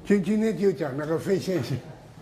今天就讲那个非线性。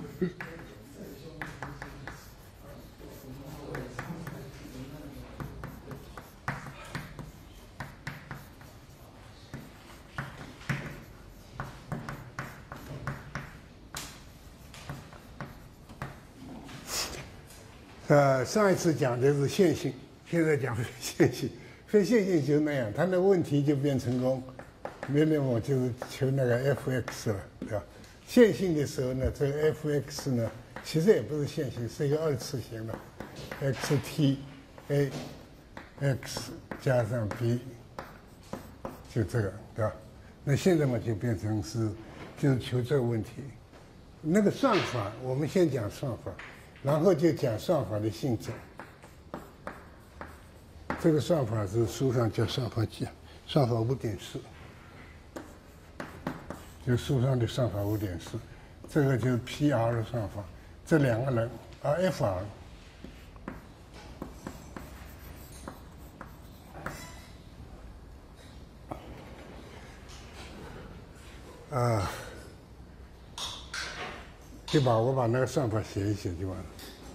上一次讲的是线性，现在讲非线性。非线性就那样，它的问题就变成功，minimum就是求那个 f(x) 了，对吧？线性的时候呢，这个 f(x) 呢，其实也不是线性，是一个二次型的 xt a x 加上 b， 就这个，对吧？那现在嘛，就变成是就是求这个问题。那个算法，我们先讲算法，然后就讲算法的性质。这个算法是书上叫算法集，算法5.4，就书上的算法5.4，这个就是 PR 的算法，这两个人FR。我把那个算法写一写就完了。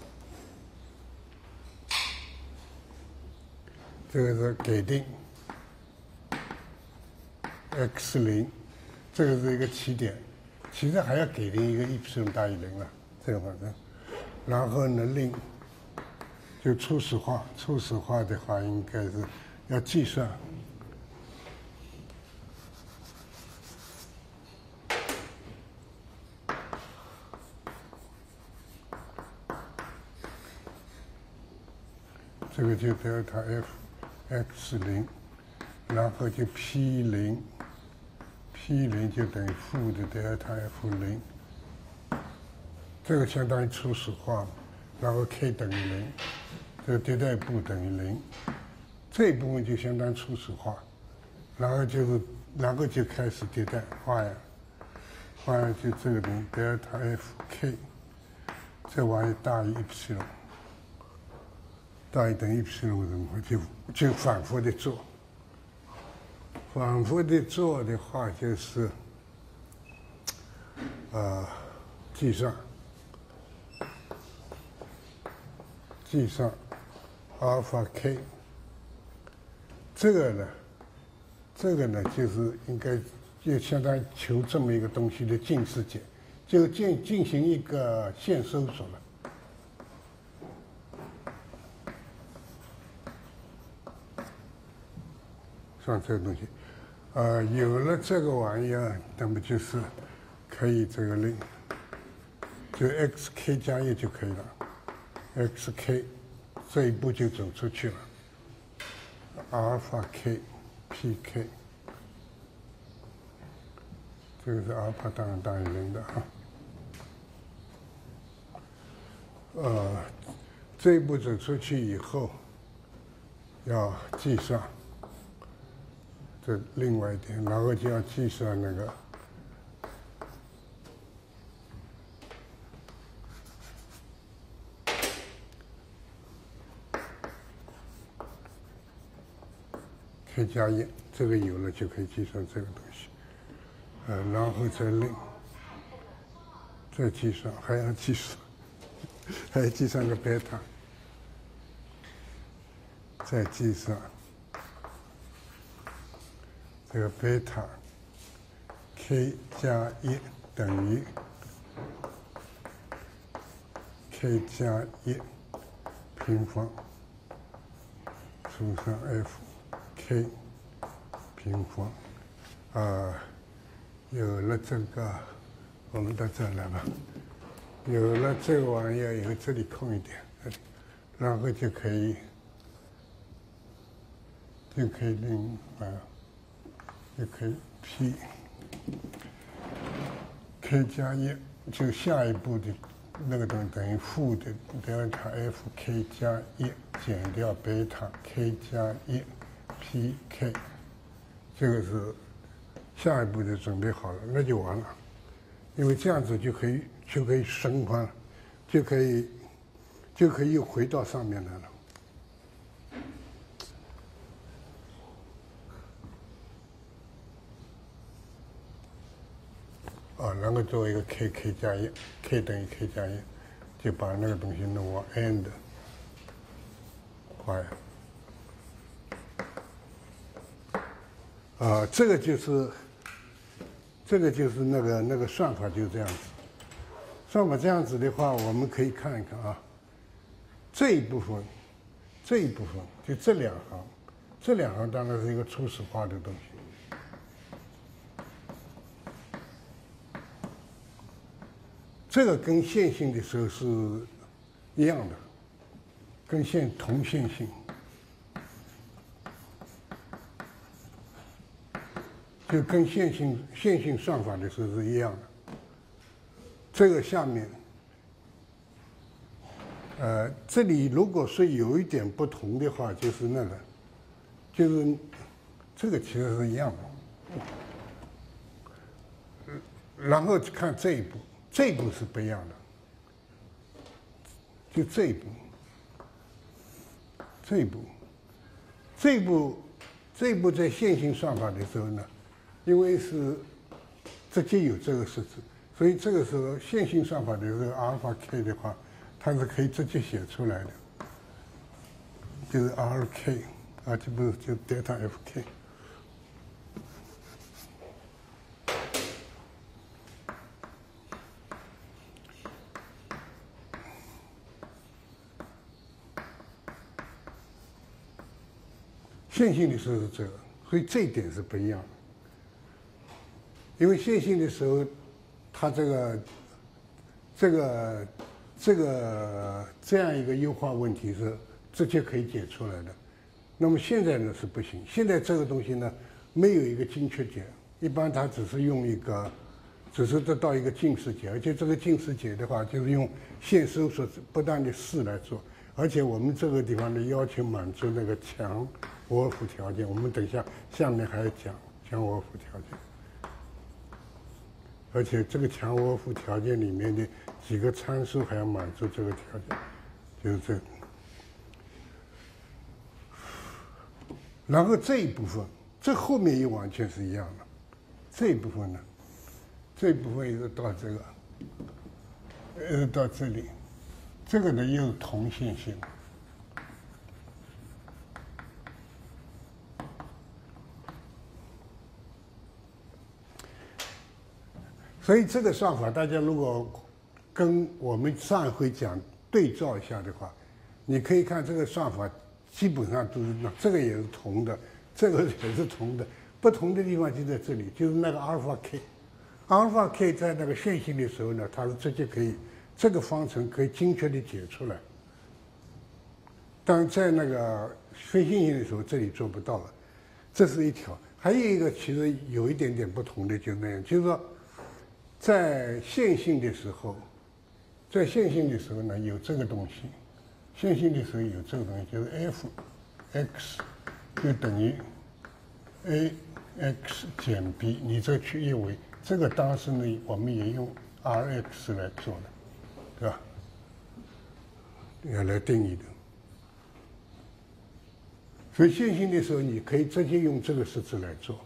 这个是给定 x0，这个是一个起点，其实还要给定一个 y 大于0了，这个反正。然后呢，令就初始化，初始化的话应该是要计算。这个就德尔塔 f(x0)，然后就 p0， p0就等于负的德尔塔 f0， 这个相当于初始化，然后 k 等于0，这个迭代步等于0，这一部分就相当于初始化，然后就开始迭代花样就这个东西德尔塔 f(k)， 这玩意大于 y。大于等于 y 的话，就反复的做。反复的做的话，就是计算阿尔法 k。这个呢，就是应该就相当于求这么一个东西的近似解，就进行一个线搜索了。算这个东西，有了这个玩意儿，那么就是可以这个令，就 xk 加1就可以了 ，xk 这一步就走出去了，阿尔法 k pk， 这个是阿尔法当然大于0的哈。这一步走出去以后，要计算。这另外一点，然后就要计算那个k 加1，这个有了就可以计算这个东西，然后再计算，还要计算个贝塔，再计算。这个贝塔 k 加1等于 k 加1平方除上 f k 平方。有了这个，我们到这来吧。有了这个玩意儿以后，这里空一点，然后就可以令就可以 k 加1，就下一步的那个东西等于负的德尔塔 f k 加1减掉贝塔 k 加1 pk， 这个是下一步就准备好了，那就完了，因为这样子就可以升宽了，就可以又回到上面来了。 然后做一个 k 加1 ，k 等于 k 加1，就把那个东西弄往 n 的快。这个就是那个算法就这样子。算法这样子的话，我们可以看一看啊，这一部分就这两行，这两行当然是一个初始化的东西。这个跟线性的时候是一样的，跟同线性。就跟线性算法的时候是一样的。这个下面，这里如果是有一点不同的话，就是那个，就是这个其实是一样的。然后看这一步，这一步是不一样的。就这一步，这一步在线性算法的时候呢，因为是直接有这个式子，所以这个时候线性算法的这个阿尔法 k 的话，它是可以直接写出来的，就是 rk 啊，这不是就 delta fk。线性的时候是这个，所以这一点是不一样的。因为线性的时候，它这样一个优化问题是直接可以解出来的。那么现在呢是不行，现在这个东西呢没有一个精确解，一般它只是用只是得到一个近似解，而且这个近似解的话，就是用线搜索不断的试来做，而且我们这个地方的要求满足那个强沃尔夫条件，我们等一下下面还要讲强沃尔夫条件。而且这个强沃尔夫条件里面的几个参数还要满足这个条件，就是这个。然后这一部分，这后面又完全是一样的。这一部分呢，这一部分一直到这个，到这里，这个呢又是同线性。所以这个算法，大家如果跟我们上一回讲对照一下的话，你可以看这个算法基本上都是这个也是同的，这个也是同的，不同的地方就在这里，就是那个阿尔法 k， 阿尔法 k 在那个线性的时候呢，它是直接可以这个方程可以精确的解出来，但在那个非线性的时候，这里做不到了，这是一条。还有一个其实有一点点不同的，就是那样，就是说。在线性的时候呢，有这个东西，线性的时候有这个东西，就是 f(x) 就等于 ax 减 b， 你这去译为这个当时呢，我们也用 Rx 来做的，对吧？要来定义的。所以线性的时候，你可以直接用这个式子来做。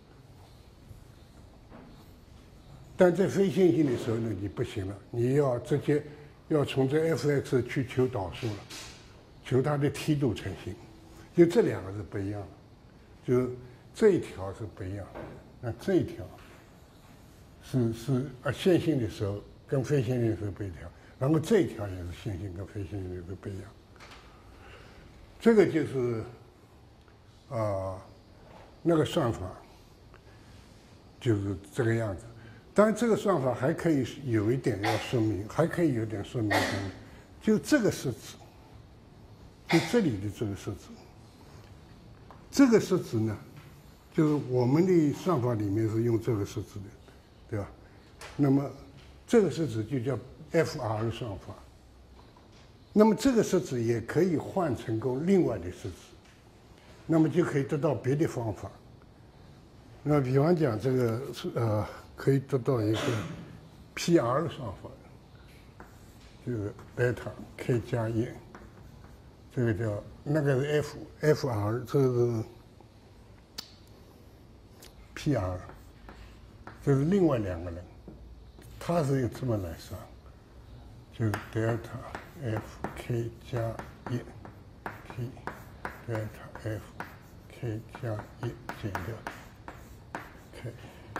但在非线性的时候呢，你不行了，你要直接要从这 f(x) 去求导数了，求它的梯度成型，就这两个是不一样的，就这一条是不一样的，那这一条是线性的时候跟非线性的时候不一样，然后这一条也是线性跟非线性的时候不一样，这个就是那个算法就是这个样子。当然，这个算法还可以有一点要说明，还可以有点说明什么？就这个式子，就这里的这个式子，这个式子呢，就是我们的算法里面是用这个式子的，对吧？那么这个式子就叫 FR 算法。那么这个式子也可以换成功另外的式子，那么就可以得到别的方法。那比方讲这个可以得到一个 PR 算法，就是贝塔 k 加1，这个叫那个是 FR， 这个是 PR， 这是另外两个人， 它是用这么来算，就德尔塔 Fk 加1 T 德尔塔 Fk 加1减掉 K。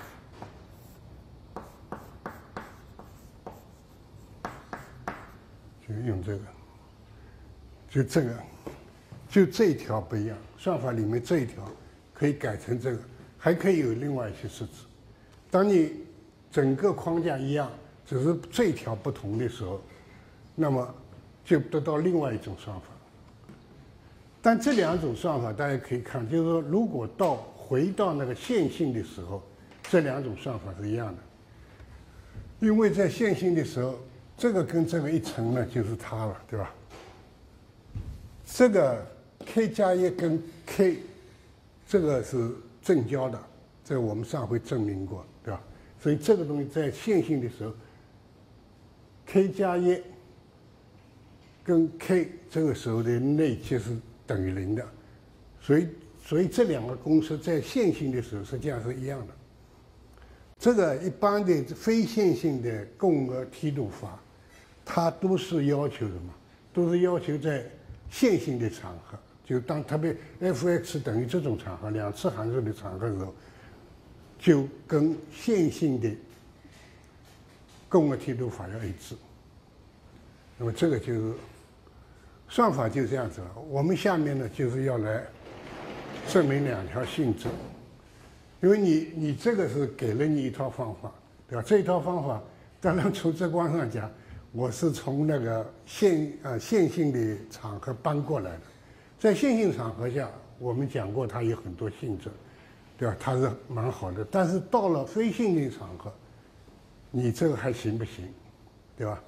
就用这个，就这个，就这一条不一样。算法里面这一条可以改成这个，还可以有另外一些设置。当你整个框架一样，只是这一条不同的时候，那么就得到另外一种算法。但这两种算法大家可以看，就是说，如果回到那个线性的时候，这两种算法是一样的。因为在线性的时候，这个跟这个一乘呢，就是它了，对吧？这个 k 加1跟 k， 这个是正交的，这个我们上回证明过，对吧？所以这个东西在线性的时候 ，k 加1跟 k 这个时候的内积是等于0的，所以这两个公式在线性的时候实际上是一样的。这个一般的非线性的共轭梯度法，它都是要求什么？都是要求在线性的场合，就当特别 f(x) 等于这种场合，两次函数的场合的时候，就跟线性的共轭梯度法要一致。那么这个就是算法就这样子了。我们下面呢就是要来证明两条性质。因为你这个是给了你一套方法，对吧？这一套方法，当然从直观上讲，我是从那个线性的场合搬过来的。在线性场合下，我们讲过它有很多性质，对吧？它是蛮好的。但是到了非线性场合，你这个还行不行，对吧？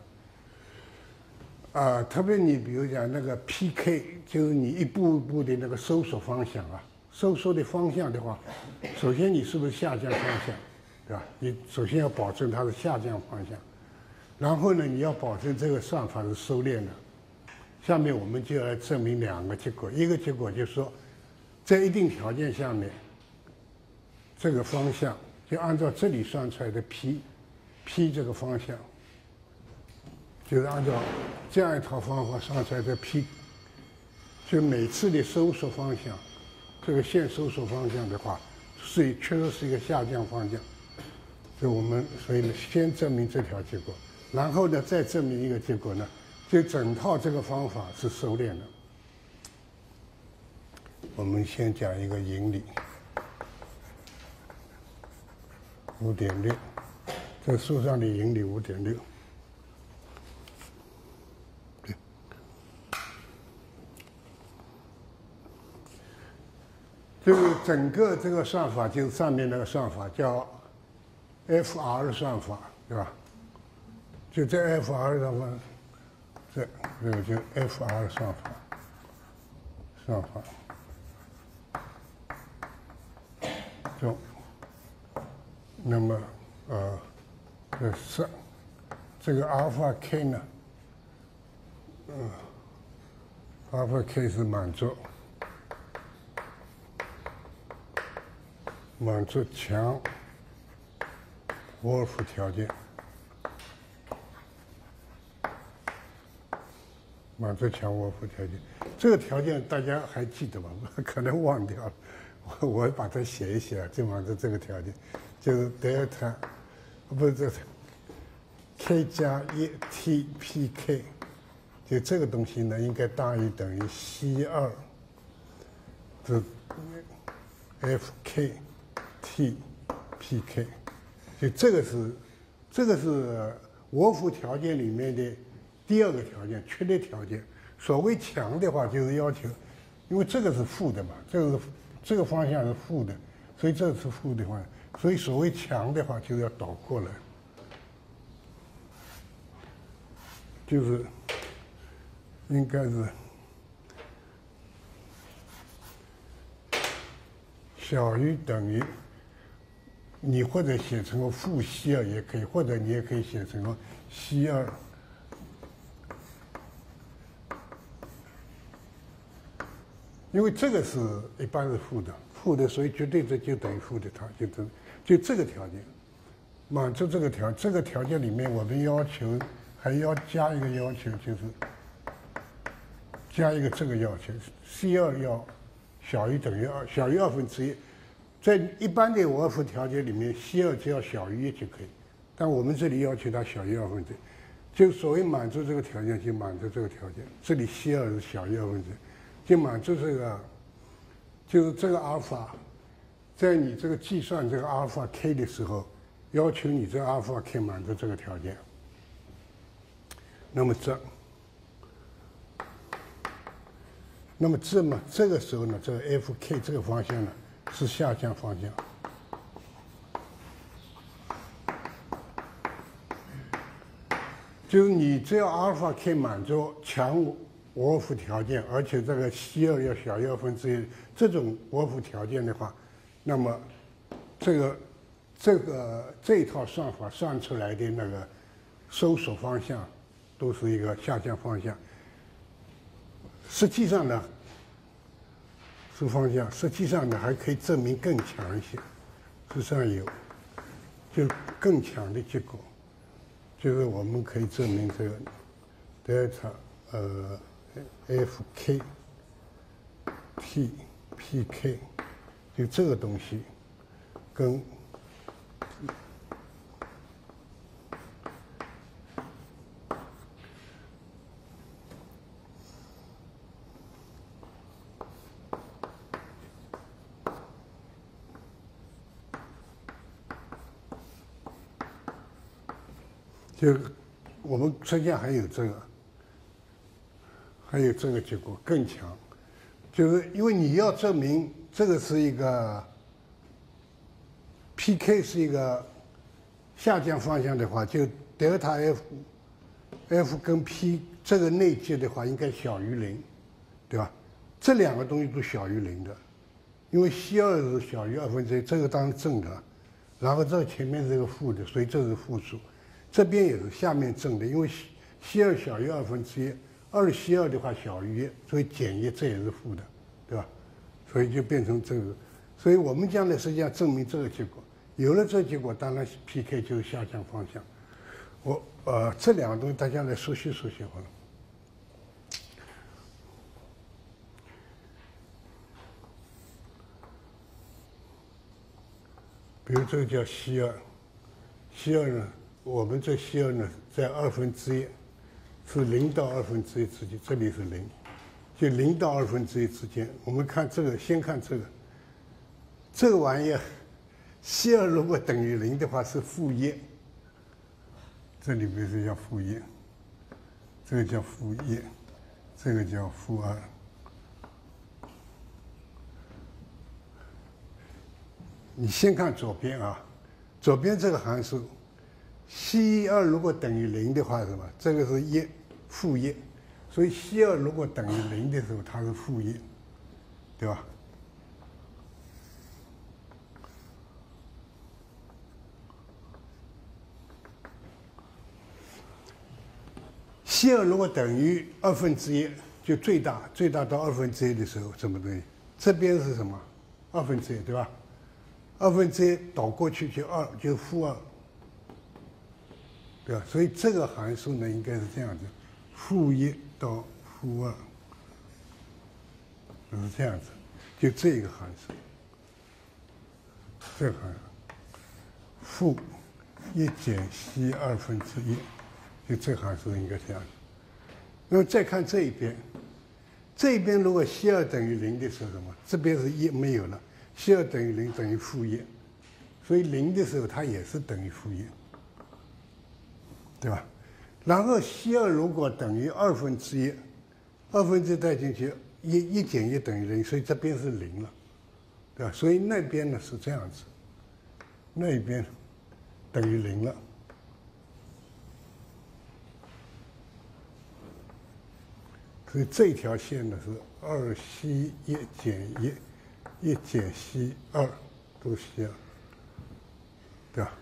特别你比如讲那个 PK， 就是你一步一步的那个搜索方向啊。收缩的方向的话，首先你是不是下降方向，对吧？你首先要保证它是下降方向，然后呢，你要保证这个算法是收敛的。下面我们就要证明两个结果，一个结果就是说，在一定条件下面，这个方向就按照这里算出来的 p 这个方向，就是按照这样一套方法算出来的 p， 就每次的收缩方向。这个线收缩方向的话，确实是一个下降方向，所以呢，先证明这条结果，然后呢，再证明一个结果呢，就整套这个方法是收敛的。我们先讲一个引理，5.6，这书上的引理5.6。就是整个这个算法，就是上面那个算法叫 FR 算法，对吧？就这 FR 算法，这个就 FR 算法中，那么这个阿尔法 k 呢，阿尔法 k 是满足强沃尔夫条件，满足强沃尔夫条件。这个条件大家还记得吗？可能忘掉了，我把它写一写，就满足这个条件，就是德尔塔，不是这 k 加1 t p k， 就这个东西呢，应该大于等于 c2 的 f k t p k， 就这个是沃尔夫条件里面的第二个条件，确定条件。所谓强的话，就是要求，因为这个是负的嘛，这个方向是负的，所以这是负的话，所以所谓强的话，就要倒过来，就是应该是小于等于。你或者写成个负c2也可以，或者你也可以写成个c2，因为这个是一般是负的，所以绝对值就等于负的，它就这个条件。 满足这个条件里面，我们要求还要加一个要求，就是加一个这个要求 ，C2要小于等于2，小于1/2。在一般的五二分条件里面 ，C2只要小于1就可以，但我们这里要求它小于1/2，就所谓满足这个条件就满足这个条件。这里 C2是小于1/2，就满足这个，就是这个阿尔法，在你这个计算这个阿尔法 k 的时候，要求你这阿尔法 k 满足这个条件。那么这个时候呢，这个 f_k 这个方向呢是下降方向。就是你只要阿尔法 k 满足强沃尔夫条件，而且这个 C2要小于1/2，这种沃尔夫条件的话，那么这一套算法算出来的那个收缩方向都是一个下降方向。实际上呢，是方向。实际上呢，还可以证明更强一些。实际上有，就更强的结果。就是我们可以证明这个德尔塔f_k t p_k 就这个东西跟就我们实际上还有这个结果更强，就是因为你要证明这个是一个 pk 是一个下降方向的话，就德尔塔 f 跟 p 这个内积的话应该小于0，对吧？这两个东西都小于0的，因为 C2是小于1/2，这个当然正的，然后这个前面是个负的，所以这是负数。这边也是下面正的，因为 C2小于1/2，2C2的话小于1，所以减1这也是负的，对吧？所以就变成这个。所以我们将来实际上证明这个结果，有了这个结果，当然 pk 就是下降方向。这两个东西大家来熟悉熟悉好了。比如这个叫 C2 呢？我们这 C2呢，在1/2是0到1/2之间，这里是0，就0到1/2之间。我们看这个，先看这个玩意儿 ，C2如果等于0的话是-1，这里面是叫-1，这个叫-1，这个叫-2。你先看左边啊，左边这个函数。C2如果等于0的话，是吧？这个是-1，所以 C2如果等于0的时候，它是-1，对吧？C2如果等于1/2，就最大到1/2的时候，什么东西？这边是什么？1/2，对吧？1/2倒过去就2，就-2。对吧？所以这个函数呢，应该是这样子：-1到-2，就是这样子，就这个函数，这个函数-1减C2/1，就这个函数应该这样子。那么再看这一边，这一边如果 C2等于0的时候，什么？这边是1没有了 ，C2等于0等于-1，所以0的时候它也是等于-1。对吧？然后 C2如果等于1/2带进去，1减1等于0，所以这边是0了，对吧？所以那边呢是这样子，那边等于0了。所以这条线呢是2C1减1减C2都是1，对吧？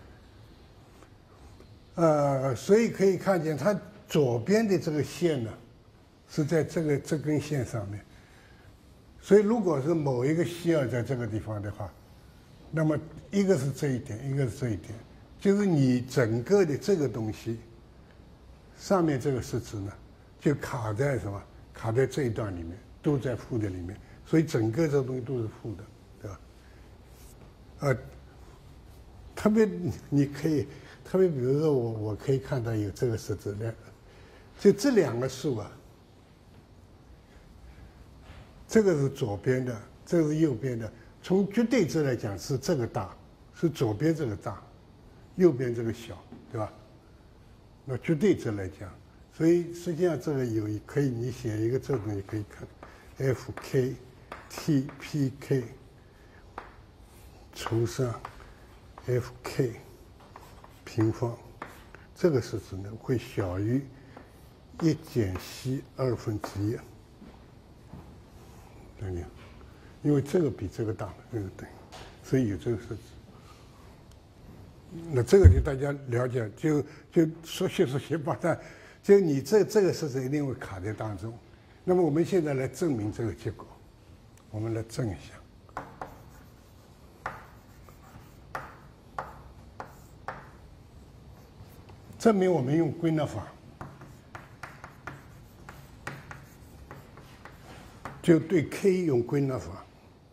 所以可以看见，它左边的这个线呢，是在这根线上面。所以如果是某一个C2在这个地方的话，那么一个是这一点，一个是这一点， 就是你整个的这个东西，上面这个式子呢，就卡在什么？卡在这一段里面，都在负的里面，所以整个这个东西都是负的，对吧？特别你可以，特别比如说我可以看到有这个式子的，就这两个数啊，这个是左边的，这个是右边的。从绝对值来讲是这个大，是左边这个大，右边这个小，对吧？那绝对值来讲，所以实际上这个可以你写一个这个东西可以看 ，FK TPK 除上 FK 平方，这个式子呢会小于1减西1/2，对不对？因为这个比这个大，对，所以有这个式子。那这个就大家了解，就说学把它，就你这个式子一定会卡在当中。那么我们现在来证明这个结果，我们来证一下。证明我们用归纳法，就对 k 用归纳法。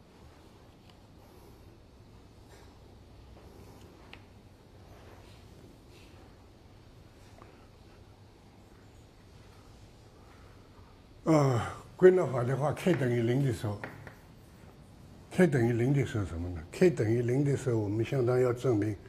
归纳法的话 ，k 等于0的时候 ，k 等于0的时候什么呢 ？k 等于0的时候，我们相当要证明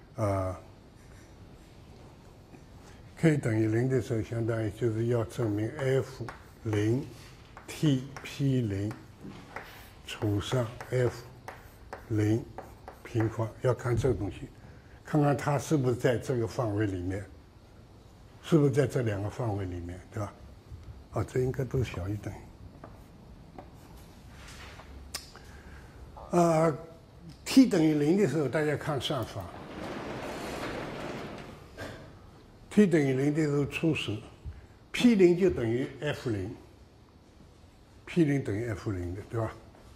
，k 等于0的时候，相当于就是要证明 f0 tp0 除上 f0 平方，要看这个东西，看看它是不是在这个范围里面，是不是在这两个范围里面，对吧？这应该都小于等于。t 等于0的时候，大家看算法。t 等于0的时候，初始 p0 就等于 f0，p0 等于 f0的，对吧？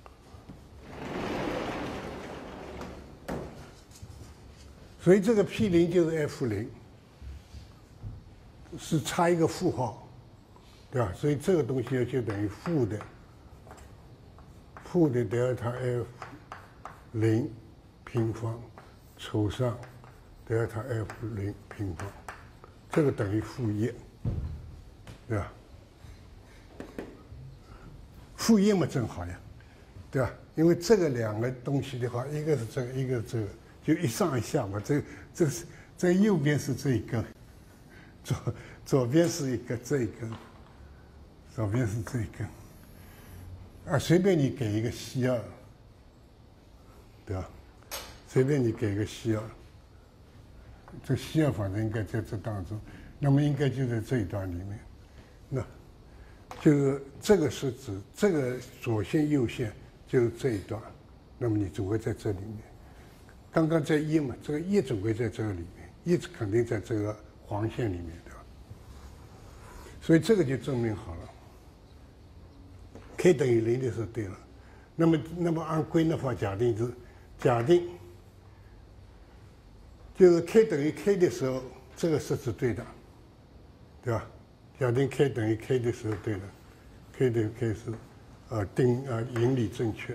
所以这个 p0 就是 f0，是差一个负号。对吧？所以这个东西就等于负的德尔塔 f0 平方除上德尔塔 f0 平方，这个等于-1，对吧？-1嘛正好呀，对吧？因为这个两个东西的话，一个是这个，一个是这个，就一上一下嘛。这右边是这一根，左边是这一根。左边是这一根，随便你给一个-2，对吧？随便你给一个-2，这-2反正应该在这当中，那么应该就在这一段里面，那就是这个是指这个左线右线就是这一段，那么你总会在这里面。刚刚在1嘛，这个1总会在这个里面，1肯定在这个黄线里面，对吧？所以这个就证明好了。k 等于0的时候对了，那么按归纳法假定就是 k 等于 k 的时候，这个式子对的，对吧？假定 k 等于 k 的时候对的 ，k 等于 k 是引理正确，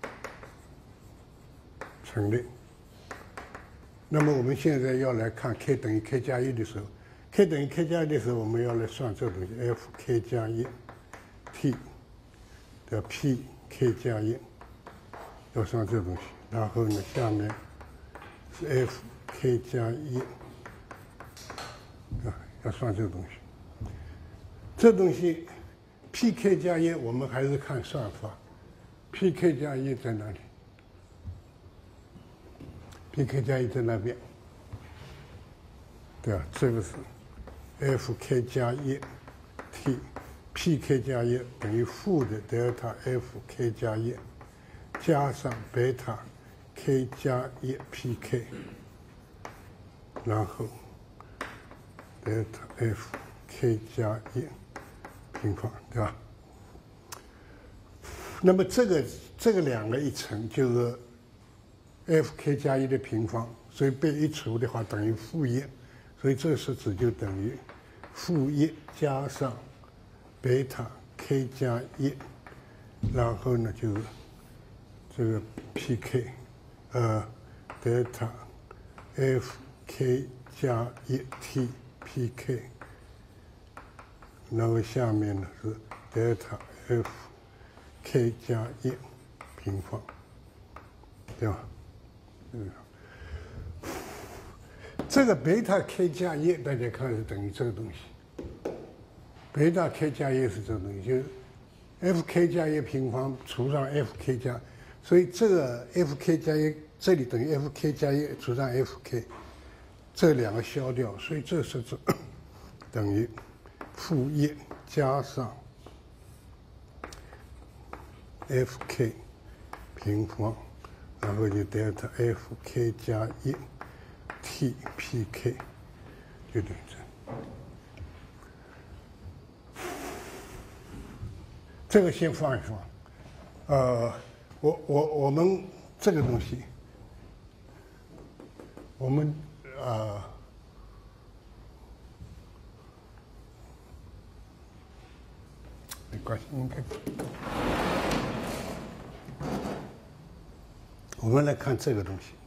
成立。那么我们现在要来看 k 等于 k 加1的时候 ，k 等于 k 加1的时候，我们要来算这个东西 ，f_k 加1 t。的 p_k 加1，要算这东西，然后呢，下面是 f_k 加1，要算这个东西。这东西 p_k 加1，我们还是看算法。p_k 加1在哪里 ？p_k 加1在那边，对吧？这个是 f_k 加1 t。p_k 加1等于负的德尔塔 f_k 加1加上贝塔 k 加1 p_k， 然后德尔塔 f_k 加1平方，对吧？那么这个两个一乘就是 f_k 加1的平方所以被一除的话等于负1，所以这个式子就等于负1加上贝塔 k 加1，然后呢就是这个 pk，德尔塔 fk 加1t pk，然后下面呢是德尔塔 fk 加1平方，对吧？这个贝塔 k 加1，大家看是等于这个东西。贝塔 k 加1是这个东西，就是 fk 加1平方除上 fk 加，所以这个 fk 加1这里等于 fk 加1除上 fk， 这两个消掉，所以这是等于负1加上 fk 平方，然后就德尔塔 fk 加1t pk， 就等于这。这个先放一放，我们这个东西，我们没关系，应该。我们来看这个东西，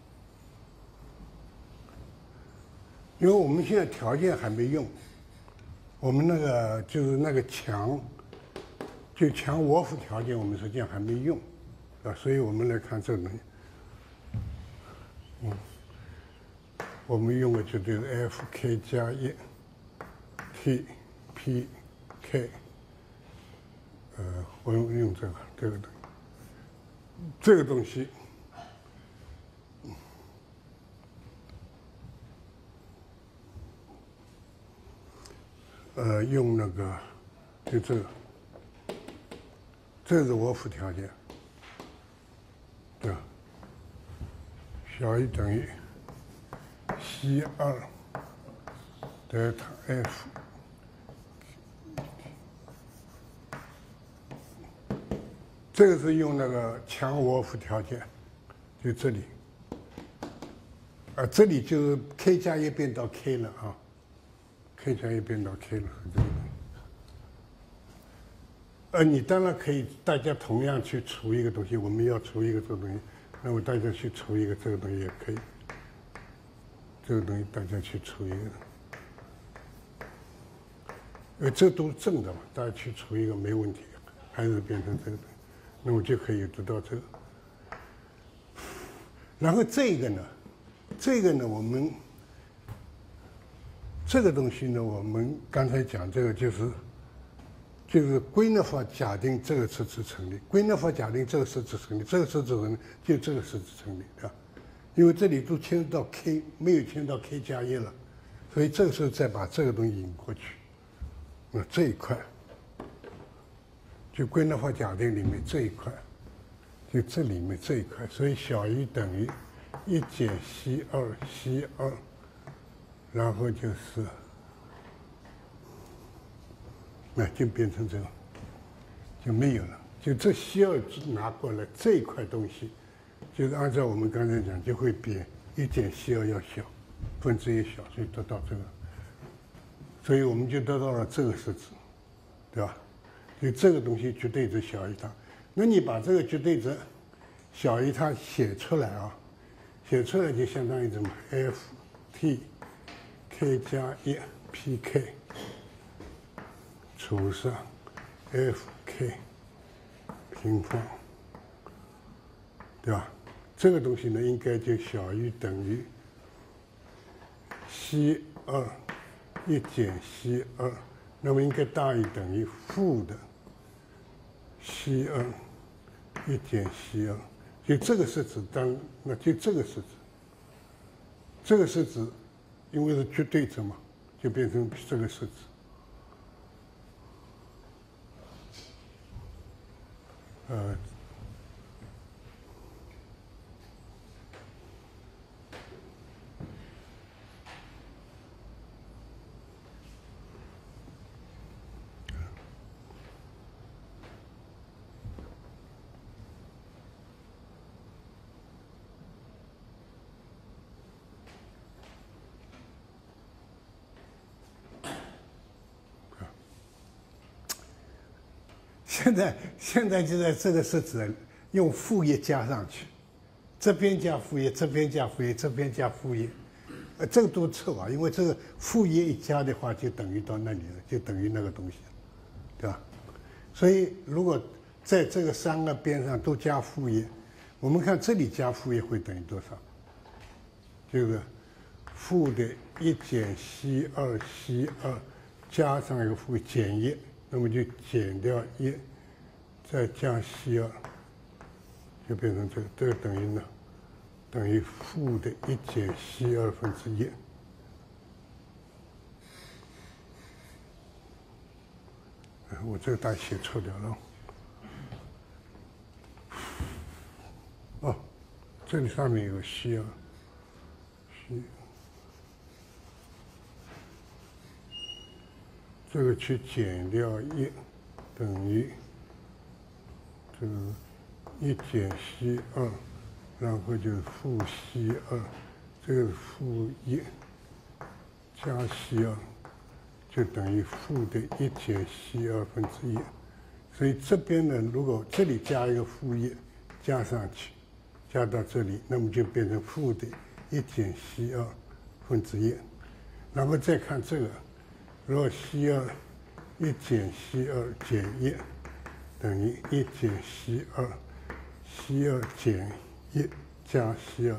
因为我们现在条件还没用，我们那个就是那个强。就强沃夫条件，我们实际上还没用，所以我们来看这个东西，我们用的就对 fk 加1t pk， 我用这个东西，用那个就这个。这是沃夫条件，对吧？小于等于 C2 德尔塔 F， 这个是用那个强沃夫条件，就这里，这里就是 k 加1变到 k 了啊 ，k 加1变到 k 了，是这个。你当然可以，大家同样去除一个东西，我们要除一个这个东西，那么大家去除一个这个东西也可以。这个东西大家去除一个，这都是正的嘛，大家去除一个没问题，还是变成这个东西，那么就可以得到这个。然后这个呢，我们这个东西呢，我们刚才讲这个就是归纳法假定这个式子成立，归纳法假定这个式子成立，这个式子成立就这个式子成立，对吧？因为这里都牵涉到 k， 没有牵到 k 加1了，所以这个时候再把这个东西引过去，那这一块，就归纳法假定里面这一块，就这里面这一块，所以小于等于1减 C2， 然后就是。那就变成这个，就没有了。就这C2拿过来这一块东西，就是按照我们刚才讲，就会比1减C2要小，分之1小，所以得到这个。所以我们就得到了这个式子，对吧？就这个东西绝对值小于它。那你把这个绝对值小于它写出来啊，写出来就相当于什么 ？Ft k 加1 pk。除上 fk 平方，对吧？这个东西呢，应该就小于等于 C2 1减 C2， 那么应该大于等于负的 C2 1减 C2， 就这个式子那就这个式子，这个式子因为是绝对值嘛，就变成这个式子。 现在就在这个式子用负一加上去，这边加负一，这边加负一，这边加负一，这个都错啊，因为这个负一加的话就等于到那里了，就等于那个东西，对吧？所以如果在这个三个边上都加负一，我们看这里加负一会等于多少？就是负的1减C2 加上一个负减1，那么就减掉1，再加 C2，就变成这个等于呢？等于负的1减C2分之1。我这个大写错掉了。哦，这里上面有个 C2。这个去减掉1，等于这个1减 C2，然后就是负 C2，这个是负1加 C2，就等于负的1减 C2分之1。所以这边呢，如果这里加一个负1加上去，加到这里，那么就变成负的1减 C2分之1。然后再看这个。如果 C2 1减 C2 减1等于1减 C2 减1加 C2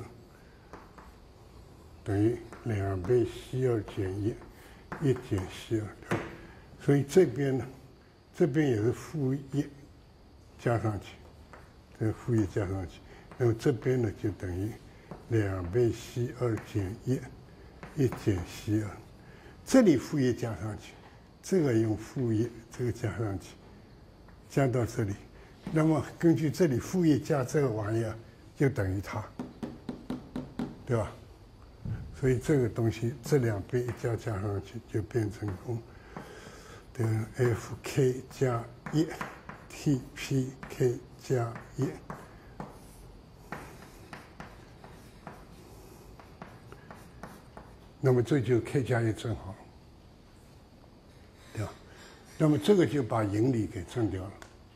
等于2倍 C2 减1减 C2，所以这边呢，这边也是负1加上去，这个负1加上去，那么这边呢就等于2倍 C2 减1减 C2。这里负1加上去，这个用负1，这个加上去，加到这里，那么根据这里负1加这个玩意儿，就等于它，对吧？所以这个东西这2倍一加上去，就变成等于 Fk 加1 ，Tpk 加1。那么这就 k 加1正好，对吧？那么这个就把引力给证掉了。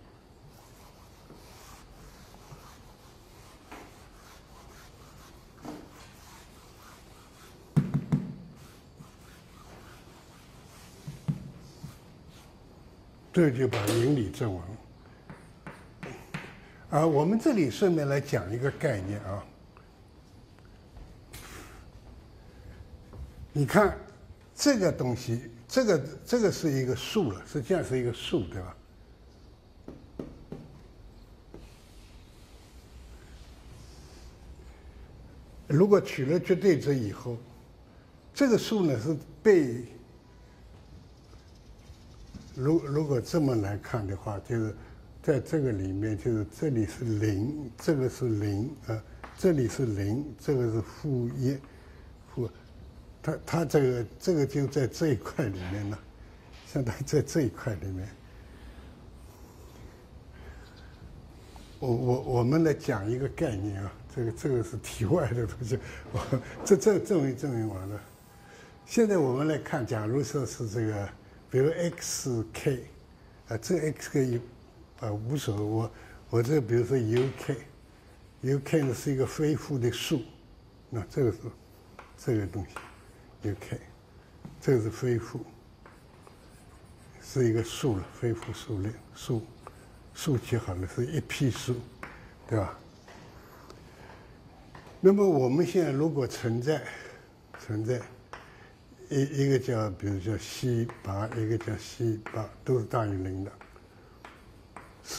这就把引力证完了。我们这里顺便来讲一个概念啊。你看这个东西，这个是一个数了，实际上是一个数，对吧？如果取了绝对值以后，这个数呢是被如果这么来看的话，就是在这个里面，就是这里是0，这个是0啊，这里是0，这个是负1，它这个就在这一块里面了，相当于在这一块里面。我们来讲一个概念啊，这个是题外的东西，这证明完了。现在我们来看，假如说是这个，比如 xk，这个 xk 无所谓，我这比如说 uk 呢是一个非负的数，那这个是这个东西。UK， 这个是非负，是一个数了，非负数列数记好了是一批数，对吧？那么我们现在如果存在一个叫比如叫 C8，一个叫 C8，都是大于0的，使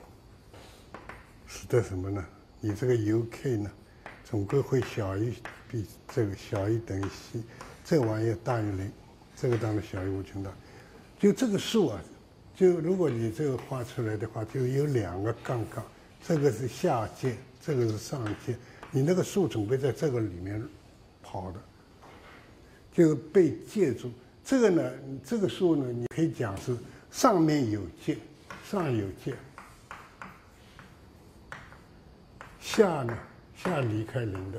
得什么呢？你这个 UK 呢，总归会小于比这个小于等于 C。这玩意大于0，这个当然小于无穷大。就这个数啊，就如果你这个画出来的话，就有2个杠杠，这个是下界，这个是上界。你那个数总会在这个里面跑的，就是被界住。这个呢，这个数呢，你可以讲是上面有界，上有界，下离开0的。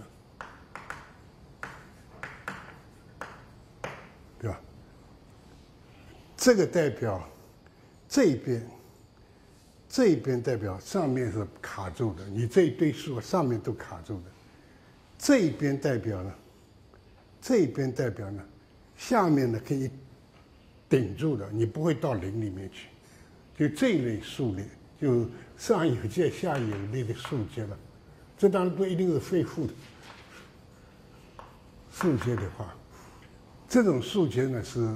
对吧？这个代表这边这一边代表上面是卡住的，你这一堆数上面都卡住的。这一边代表呢，这一边代表呢，下面呢可以顶住的，你不会到零里面去。就这一类数列，就上有界下有类的数节了。这当然不一定是非负的数节的话，这种数节呢是，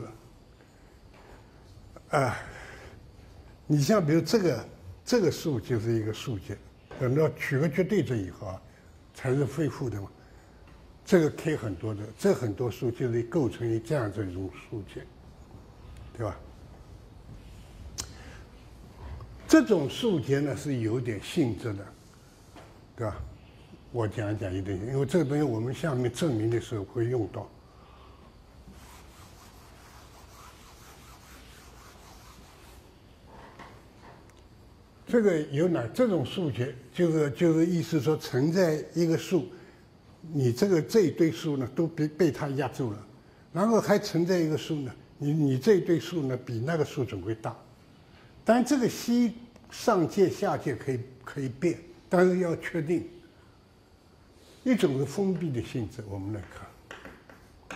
你像比如这个数就是一个数节，等到取个绝对值以后啊，才是非负的嘛。这个 k 很多的，这很多数就是构成于这样一种数节，对吧？这种数节呢是有点性质的，对吧？我讲一讲一点，因为这个东西我们下面证明的时候会用到。这个有哪这种数节，就是意思说存在一个数，你这一堆数呢都被它压住了，然后还存在一个数呢，你这一堆数呢比那个数总归大，当然这个西上界下界可以变，但是要确定。一种是封闭的性质，我们来看，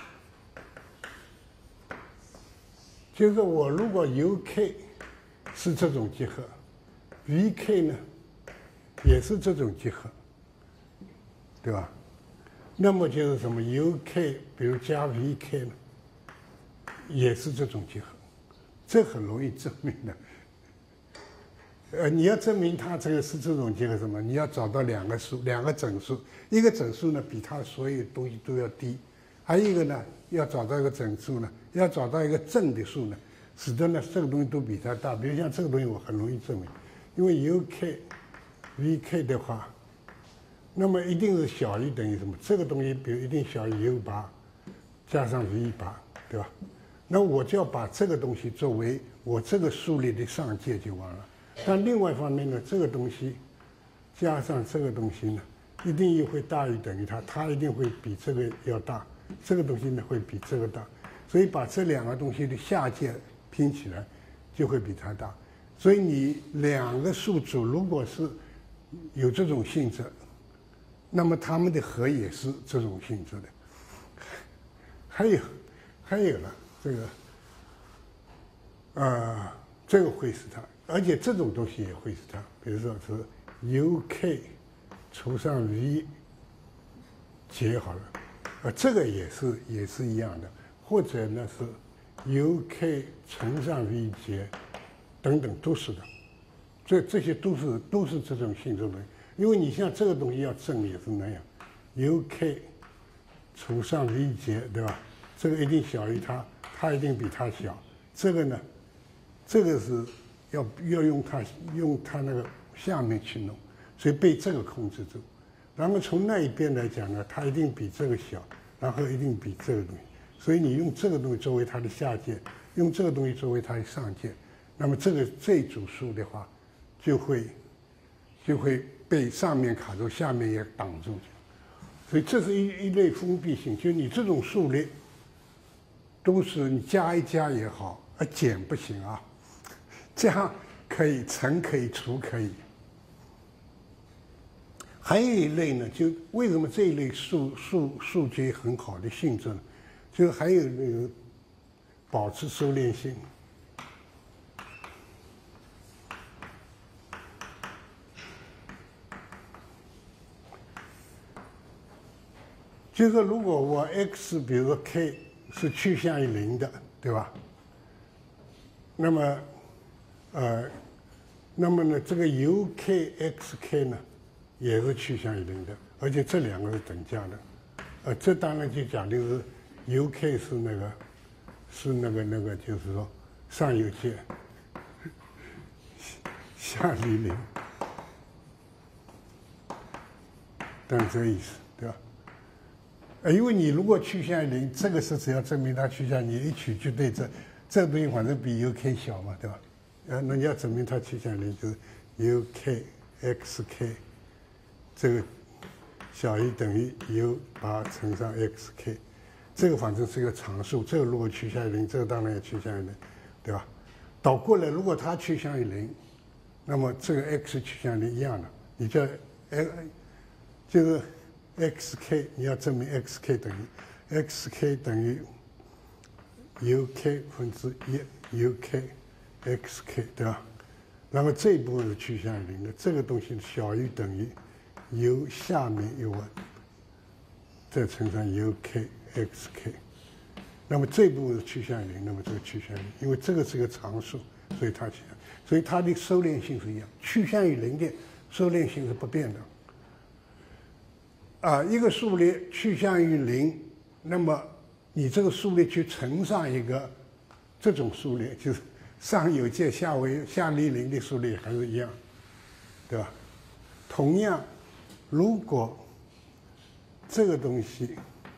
就是我如果 UK 是这种集合 ，VK 呢也是这种集合，对吧？那么就是什么 UK， 比如加 VK 呢，也是这种集合，这很容易证明的。你要证明它这个是这种集合什么？你要找到两个整数，一个整数呢比它所有东西都要低，还有一个呢要找到一个整数呢，要找到一个正的数呢，使得呢这个东西都比它大。比如像这个东西我很容易证明，因为 UK、VK 的话，那么一定是小于等于什么？这个东西比如一定小于 U8 加上 V8，对吧？那我就要把这个东西作为我这个数列的上界就完了。但另外一方面呢，这个东西加上这个东西呢，一定也会大于等于它，它一定会比这个要大，这个东西呢会比这个大，所以把这两个东西的下界拼起来就会比它大。所以你两个数组如果是有这种性质，那么它们的和也是这种性质的。还有了这个会是它。而且这种东西也会是它，比如说是 UK 除上 V 节好了，这个也是一样的，或者呢是 UK 乘上 V 节等等都是的，这些都是这种性质的，因为你像这个东西要正也是那样 ，UK 除上 V 节，对吧？这个一定小于它，它一定比它小，这个呢，这个是。要用它那个下面去弄，所以被这个控制住。然后从那一边来讲呢，它一定比这个小，然后一定比这个东西。所以你用这个东西作为它的下界，用这个东西作为它的上界，那么这一组数的话，就会被上面卡住，下面也挡住。所以这是一类封闭性，就你这种数列都是你加一加也好，减不行啊。加可以，乘可以，除可以。还有一类呢，就为什么这一类数节很好的性质呢？就是还有那个保持收敛性。就是说，如果我 x 比如说 k 是趋向于0的，对吧？那么呢，这个 UK、XK 呢，也是趋向于0的，而且这两个是等价的。这当然就讲的是 UK 是那个，就是说上有界，下离0，等这个意思，对吧？因为你如果趋向于0，这个是只要证明它趋向，你一取就对这个东西反正比 UK 小嘛，对吧？那你要证明它趋向于0，就是 UK、XK 这个小于等于 U8乘上 XK， 这个反正是一个常数，这个如果趋向于0，这个当然也趋向于0，对吧？倒过来，如果它趋向于0， 那么这个 x 趋向力一样的，你叫就是 xk， 你要证明 xk 等于 uk 分之一 uk xk， 对吧？那么这一部分是趋向于零的，这个东西小于等于 u 下面1万，再乘上 uk xk。那么这部分是趋向于零，那么这个趋向于零，因为这个是个常数，所以它趋向，所以它的收敛性是一样，趋向于零的收敛性是不变的。一个数列趋向于零，那么你这个数列去乘上一个这种数列，就是上有界下离零的数列还是一样，对吧？同样，如果这个东西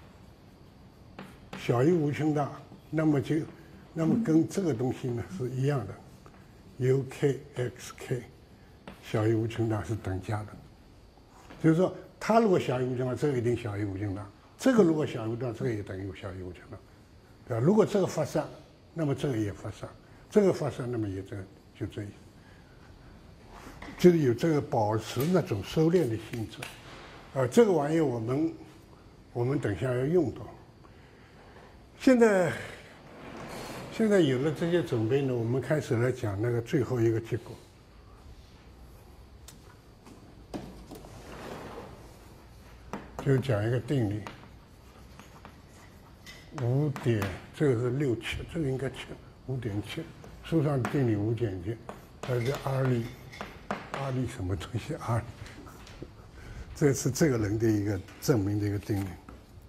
小于无穷大，那么跟这个东西呢是一样的 ，uk xk 小于无穷大是等价的，就是说它如果小于无穷大，这个一定小于无穷大；这个如果小于无穷大，这个也等于小于无穷大，对吧？如果这个发散，那么这个也发散；这个发散，那么也就这样，就是有这个保持那种收敛的性质。这个玩意我们等一下要用到。现在有了这些准备呢，我们开始来讲那个最后一个结果。就讲一个定理，5点，这个是6、7，这个应该5.7，书上定理5.7，它是阿力什么东西阿力，这是这个人的一个证明的一个定理，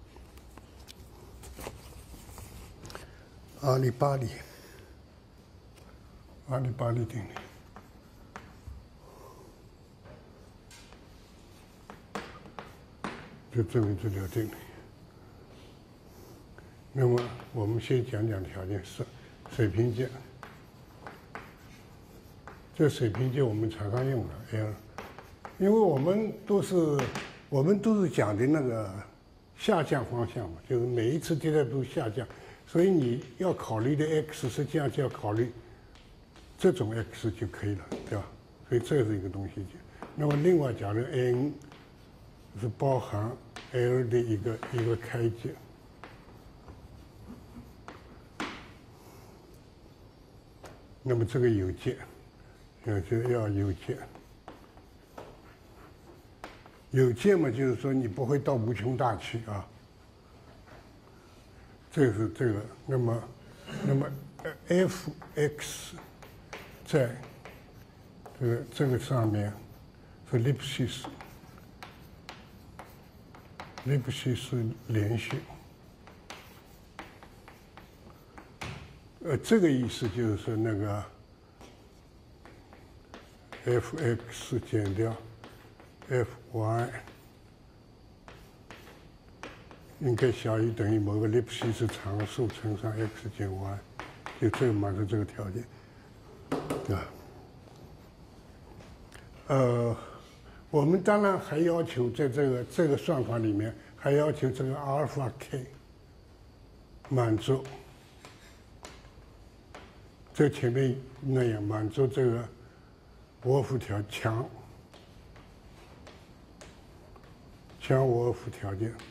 阿里巴利定理。就证明这条定理。那么我们先讲条件是水平界。这水平界我们常常用的 L， 因为我们都是讲的那个下降方向嘛，就是每一次迭代都下降，所以你要考虑的 x 实际上就要考虑这种 x 就可以了，对吧？所以这是一个东西。那么另外，假如 n 是包含 L 的一个开界，那么这个有界，就要有界。有界嘛，就是说你不会到无穷大去啊。这是这个，那么 f(x) 在这个上面是利布西斯。利布西斯连续，这个意思就是说那个 f(x) 减掉 f(y) 应该小于等于某个利布西斯常数乘上 x 减 y， 就这个满足这个条件，对吧？我们当然还要求在这个算法里面，还要求这个阿尔法 k 满足，这前面那样满足这个沃尔夫强沃尔夫条件。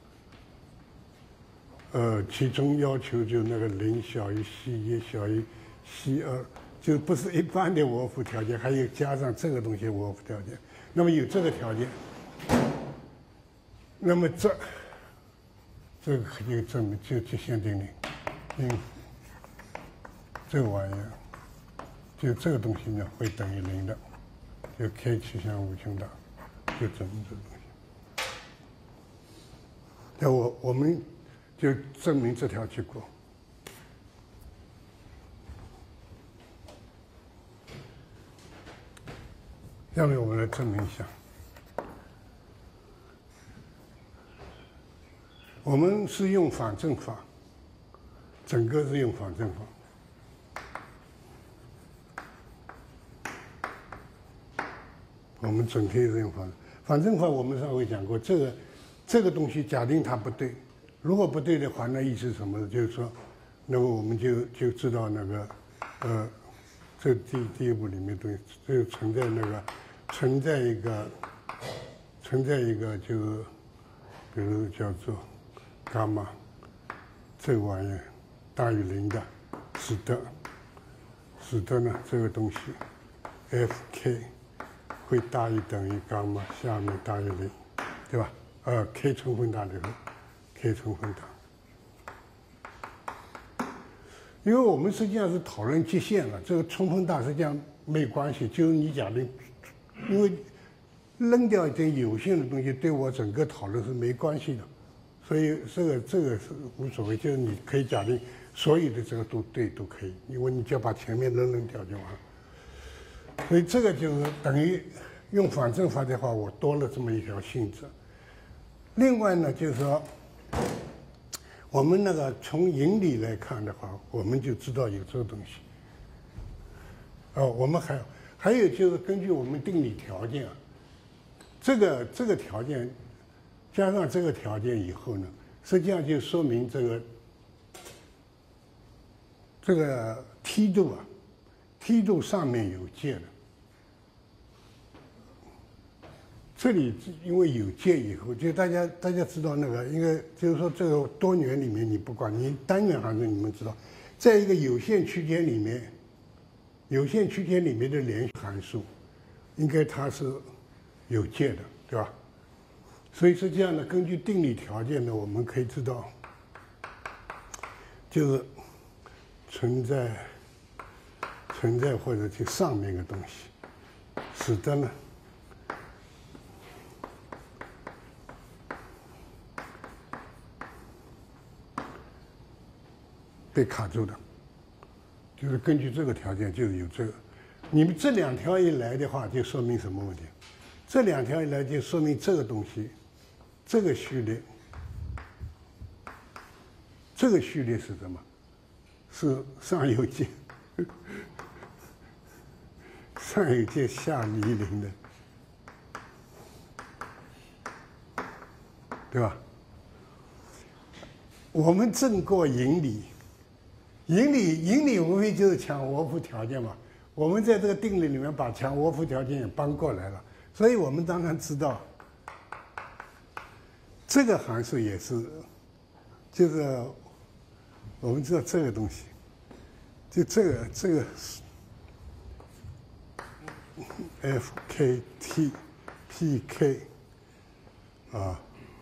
其中要求就那个0小于C1小于C2，就不是一般的沃尔夫条件，还有加上这个东西沃尔夫条件。那么有这个条件，那么这个就证明就极限定理，这个玩意儿，就这个东西呢会等于0的，就 k 趋向无穷大，就证明这个东西。那我们就证明这条结果。下面我们来证明一下。我们是用反证法，整个是用反证法。我们整体是用反证法。我们上回讲过，这个东西假定它不对，如果不对的话，那意思是什么呢？就是说，那么我们就知道那个这第一步里面东西，这存在一个就是，比如叫做伽马这个玩意儿大于0的，使得呢这个东西 Fk 会大于等于伽马下面大于0，对吧？k 乘分大的时候 ，k 乘分大。因为我们实际上是讨论极限了，这个充分大实际上没关系，就是你假定，因为扔掉一点有限的东西对我整个讨论是没关系的，所以这个是无所谓，就是你可以假定所有的这个都对都可以，因为你就要把前面扔掉就完了。所以这个就是等于用反证法的话，我多了这么一条性质。另外呢，就是说。我们那个从引理来看的话，我们就知道有这个东西。我们还有就是根据我们定理条件啊，这个条件加上这个条件以后呢，实际上就说明这个梯度啊，梯度上面有界的。这里因为有界以后，就大家知道那个，应该就是说这个多元里面，你不管你单元函数，你们知道，在一个有限区间里面的连续函数，应该它是有界的，对吧？所以是这样的，根据定理条件呢，我们可以知道，就是存在或者就上面的东西，使得呢。被卡住的，就是根据这个条件就有这个。你们这两条一来的话，就说明什么问题？这两条一来就说明这个东西，这个序列是什么？是上有界，上有界下离0的，对吧？我们证过引理。引理无非就是强沃夫条件嘛，我们在这个定理里面把强沃夫条件也搬过来了，所以我们当然知道，这个函数也是，就是我们知道这个东西，就这个 fkt pk 啊。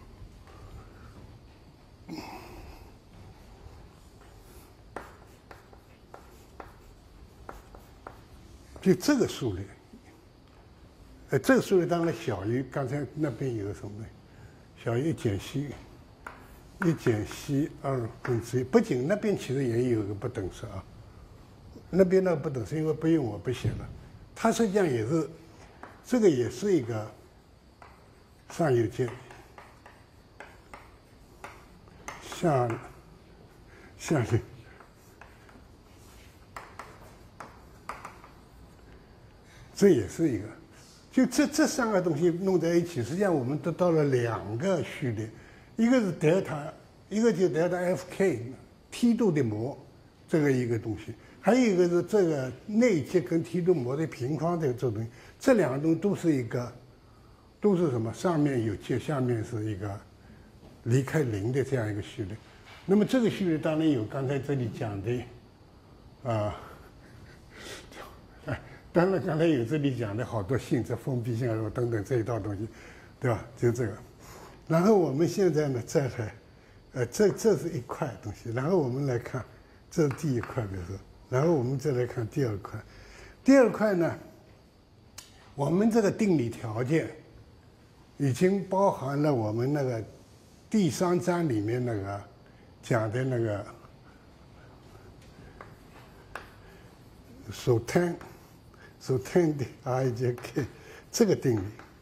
就这个数列，这个数列当然小于刚才那边有个什么呢？小于1减西2/1，不仅那边其实也有一个不等式啊，那边那个不等式因为不用我不写了，它实际上也是，这个也是一个上有界，下离。这也是一个，就这三个东西弄在一起，实际上我们得到了2个序列，一个是德尔塔，一个就德尔塔 Fk 梯度的模，这个一个东西，还有一个是这个内界跟梯度模的平方这个东西，这2个东西都是什么？上面有界，下面是一个离开0的这样一个序列。那么这个序列当然有刚才这里讲的，当然，刚才有这里讲的好多性质、封闭性啊等等这一套东西，对吧？就这个。然后我们现在呢，再来，这是一块东西。然后我们来看，这是第一块，比如说，然后我们再来看第二块。第二块呢，我们这个定理条件已经包含了我们那个第3章里面那个讲的那个so tan 的 I 加 k 这个定理，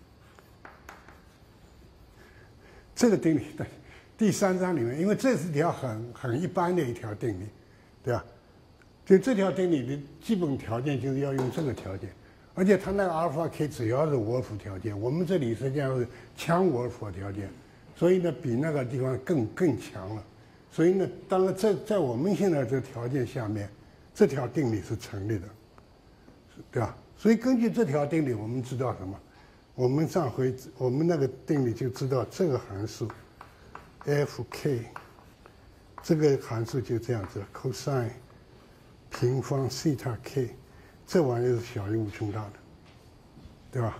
这个定理的第3章里面，因为这是条很一般的一条定理，对吧？就这条定理的基本条件就是要用这个条件，而且它那个阿尔法 k 只要是沃尔夫条件，我们这里实际上是强沃尔夫条件，所以呢比那个地方更强了。所以呢，当然在我们现在这个条件下面，这条定理是成立的。 对吧？所以根据这条定理，我们知道什么？我们上回我们那个定理就知道这个函数 f_k， 这个函数就这样子 cosine 平方西塔 k， 这玩意儿是小于无穷大的，对吧？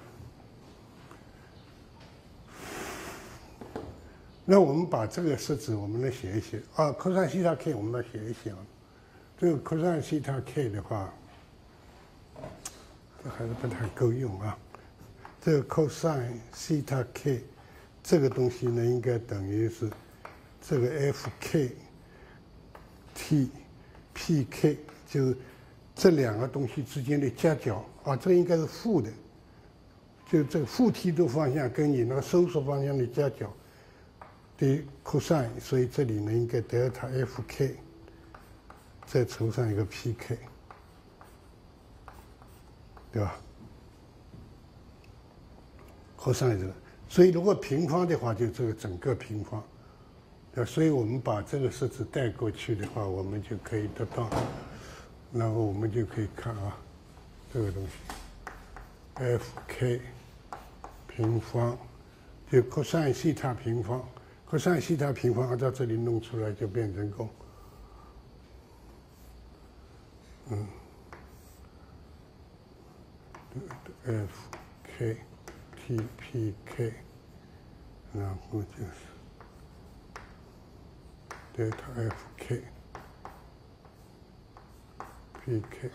那我们把这个式子我们来写一写啊 ，cosine 西塔 k 我们来写一写啊。这个 cosine 西塔 k 的话，这还是不太够用啊。这个 cosine 西塔 k 这个东西呢，应该等于是这个 fk t pk， 就是这两个东西之间的夹角啊，这应该是负的，就这个负梯度方向跟你那个收缩方向的夹角的 cosine， 所以这里呢应该 delta fk 再乘上一个 pk， 对吧？cosine 这个，所以如果平方的话，就这个整个平方，对吧？所以我们把这个式子带过去的话，我们就可以得到，然后我们就可以看啊，这个东西 fk 平方就 cosine 西塔平方 ，cosine 西塔平方按照这里弄出来就变成共，fk t pk， 然后就是 delta fk pk。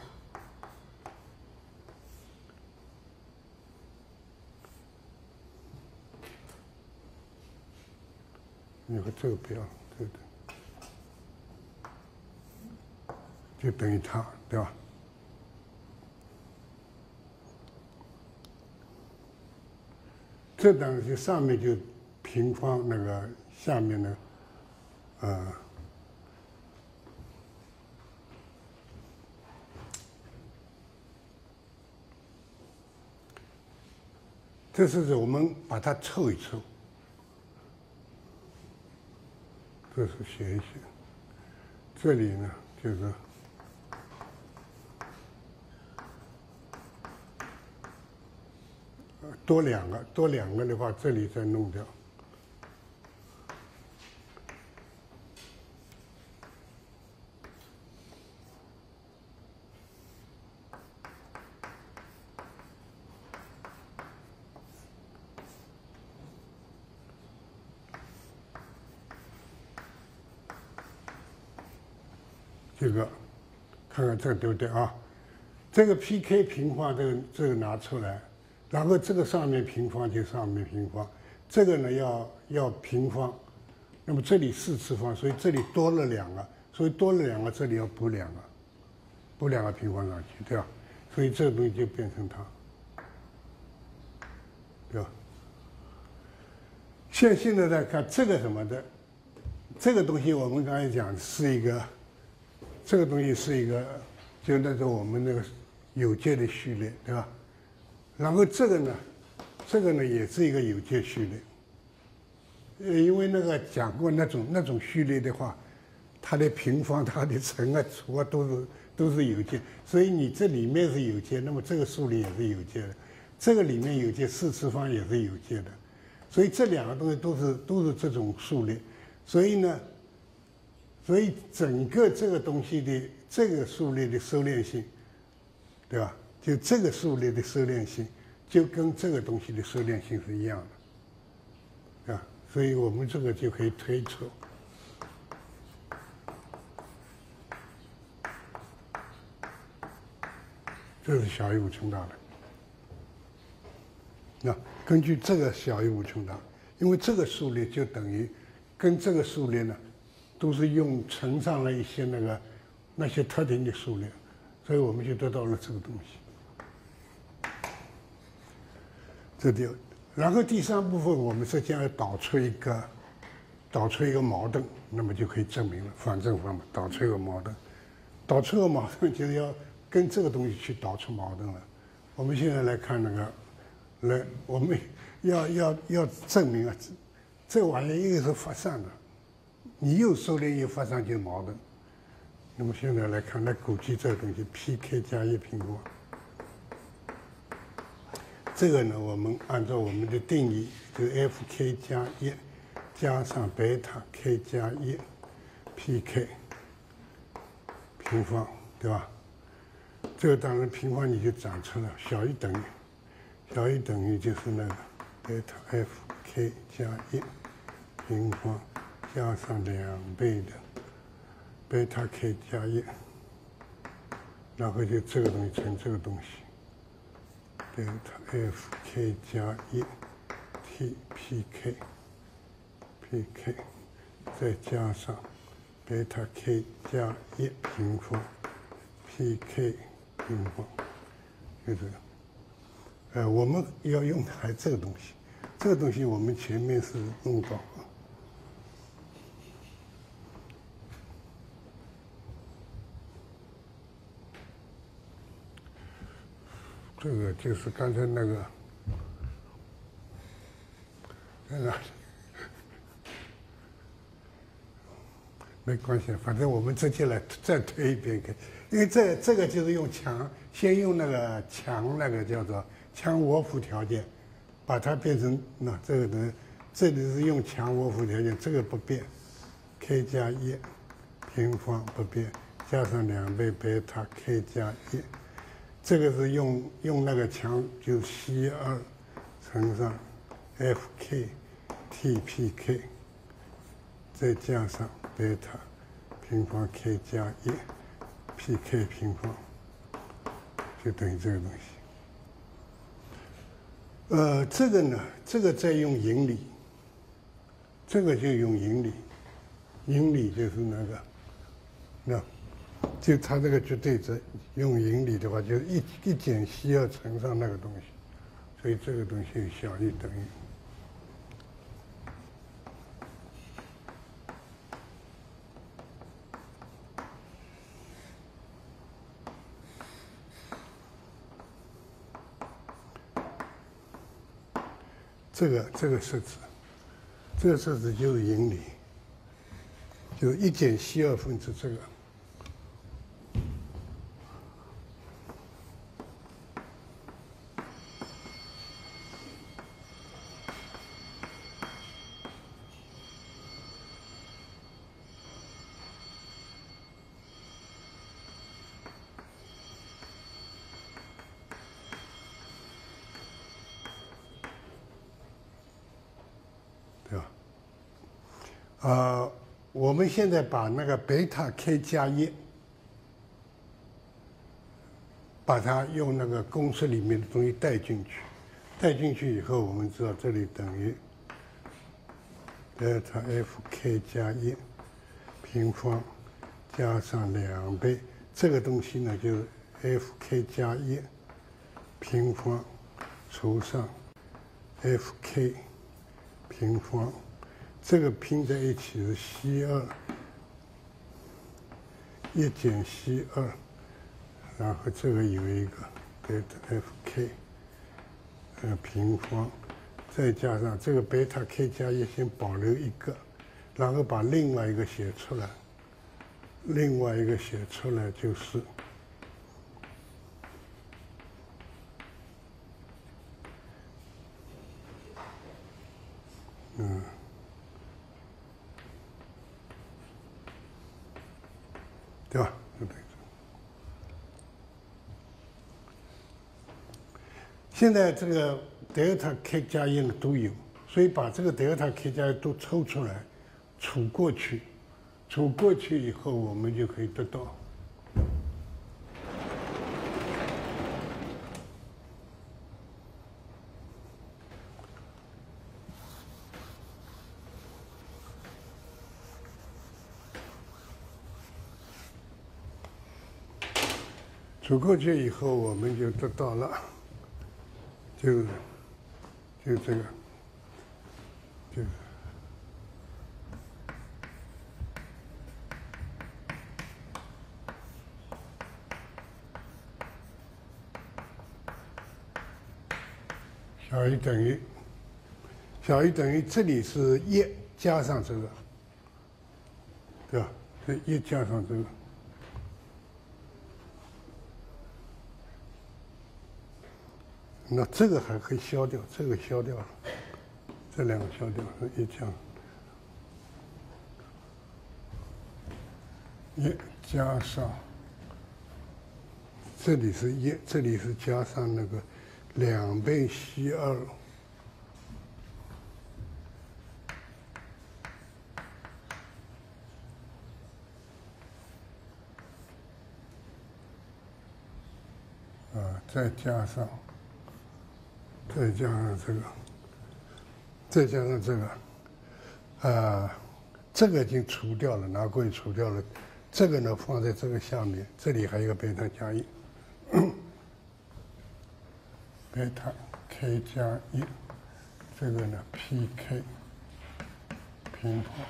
你看这个不要，对不对？就等于它，对吧？这等于上面就平方，那个下面呢，这是我们把它凑一凑，这是写一写。这里呢就是多两个的话，这里再弄掉。这个，看看这个对不对啊？这个 pk 平方这个拿出来，然后这个上面平方就上面平方，这个呢要平方，那么这里4次方，所以这里多了2个，所以多了2个，这里要补2个，补2个平方上去，对吧？所以这个东西就变成它，对吧？现在再看这个什么的，这个东西我们刚才讲是一个。这个东西是一个，就那种我们那个有界的序列，对吧？然后这个呢也是一个有界序列，因为那个讲过那种序列的话，它的平方、它的乘啊、除啊都是有界，所以你这里面是有界，那么这个数列也是有界的，这个里面有界4次方也是有界的，所以这两个东西都是这种数列，所以整个这个东西的这个数列的收敛性，对吧？就这个数列的收敛性，就跟这个东西的收敛性是一样的，对吧？所以我们这个就可以推测，这是小于无穷大的。那根据这个小于无穷大，因为这个数列就等于跟这个数列呢。都是用乘上了一些那些特定的数列，所以我们就得到了这个东西。这就，然后第3部分我们实际上要导出一个矛盾，那么就可以证明了反证法嘛，导出一个矛盾，导出个矛盾就是要跟这个东西去导出矛盾了。我们现在来看我们要证明啊，这玩意一个是发散的。你又收敛又发散就是矛盾。那么现在来看，来估计这个东西 pk 加1平方， 这个呢，我们按照我们的定义，就是 fk 加1加上贝塔 k 加1 pk 平方，对吧？这个当然平方你就长出了小于等于，小于等于就是那个贝塔 fk 加1平方加上2倍的贝塔 k 加1，然后就这个东西乘这个东西。贝塔 fk 加1 t pk 再加上贝塔 k 加1平方 pk 平方，就这个。我们要用的还这个东西，这个东西我们前面是弄到。这个就是刚才那个在哪里？没关系，反正我们直接来再推一遍给，因为这个就是用强，先用那个强那个叫做强涡伏条件，把它变成那这个的，这里是用强涡伏条件，这个不变 ，k 加1平方不变，加上2倍贝塔 k 加1。这个是用那个强，就是 C2 乘上 Fk T Pk， 再加上贝塔平方 k 加1 Pk 平方，就等于这个东西。这个呢，这个再用引理，这个就用引理，引理就是那就它这个绝对值用引理的话，就是一减 C2 乘上那个东西，所以这个东西小于等于。这个式子，这个式子就是引理，就一减 C2分之这个。我们现在把那个贝塔 k 加1，把它用那个公式里面的东西带进去，带进去以后，我们知道这里等于贝塔 fk 加1平方加上2倍，这个东西呢就是 fk 加1平方除上 fk 平方。这个拼在一起是 C2， 一减 C2， 然后这个有一个贝塔 fk 平方，再加上这个贝塔 k 加1先保留一个，然后把另外一个写出来，另外一个写出来就是对吧？现在这个德尔塔 k 加1呢都有，所以把这个德尔塔 k 加1都抽出来，除过去，除过去以后，我们就可以得到除过去以后，我们就得到了，就这个，就小于等于，小于等于这里是1加上这个，对吧？这1加上这个。 那这个还可以消掉，这个消掉了，这两个消掉，一加1加上，这里是1，这里是加上那个2倍西2。再加上这个，再加上这个，这个已经除掉了，拿过去除掉了。这个呢放在这个下面，这里还有一个贝塔加1，贝塔 k 加1，这个呢 pk 平方。